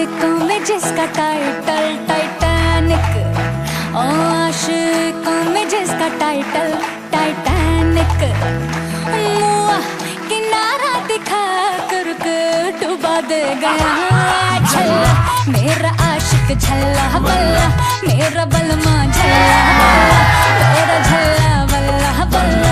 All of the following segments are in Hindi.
आशिकों में जिसका टाइटल टाइटैनिक, ओ आशिकों में जिसका टाइटल टाइटैनिक, मुआ किनारा दिखा कर डुबा दे गया। झल्ला मेरा आशिक झल्ला बल्ला, मेरा बलमा झल्ला बल्ला, मेरा झल्ला बल्ला बल्ला।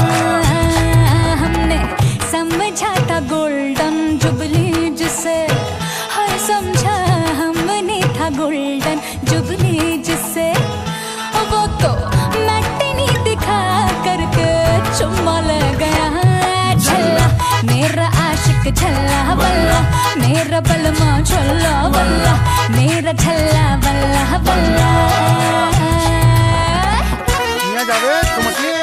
हमने समझा था गोल्डन जुबली जिसे, हर समझा हमने था गोल्डन जुबली जिसे, वो तो मैटिनी दिखा करके चुम्मा ले गया। झल्ला मेरा आशिक झल्ला बल्ला, मेरा बलमा झल्ला बल्ला, मेरा झल्ला बल्ला बल्ला। जावेद